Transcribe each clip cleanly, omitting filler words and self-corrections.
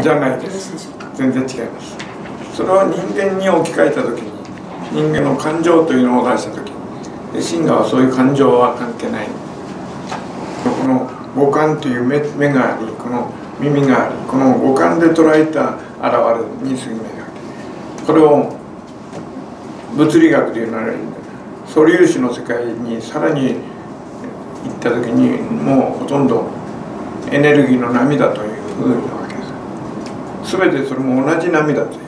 じゃないです。全然違います。それは人間に置き換えた時に、人間の感情というのを出した時に、真我はそういう感情は関係ない。この五感という目があり、この耳があり、この五感で捉えた現れに過ぎないわけ。これを物理学でいうなら素粒子の世界にさらに行った時にもうほとんどエネルギーの波だというふうなわけです。全てそれも同じ波だという。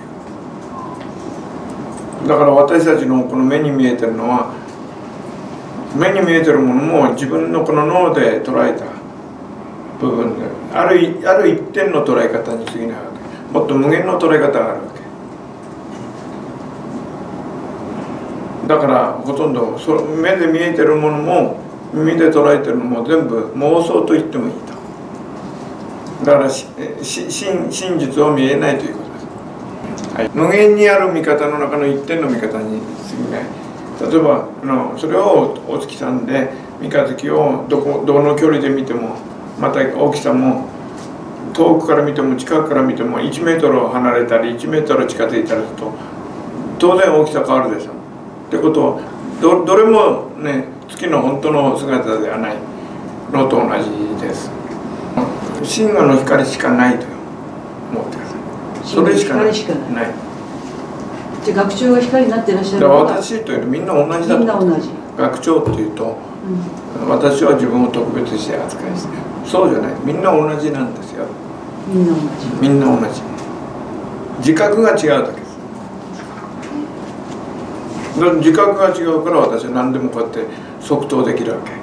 だから私たちのこの目に見えてるのは、目に見えてるものも自分のこの脳で捉えた部分である一点の捉え方に過ぎないわけ。もっと無限の捉え方があるわけ。だからほとんど目で見えてるものも耳で捉えてるのも全部妄想と言ってもいいと。だから真実を見えないということです。はい、無限にある見方の中の一点の見方に過ぎない。例えばそれをお月さんで三日月をどの距離で見ても、また大きさも遠くから見ても近くから見ても1メートル離れたり1メートル近づいたりすると当然大きさ変わるでしょ。ってことはどれもね月の本当の姿ではないのと同じです。真我の光しかないと思ってください。それしかない。 じゃあ学長が光になってらっしゃるのは私というとみんな同じだと。 みんな同じ。 学長というと、私は自分を特別して扱いして、そうじゃない。みんな同じなんですよ。 みんな同じ。 みんな同じ。自覚が違うだけです。自覚が違うから私は何でもこうやって即答できるわけ。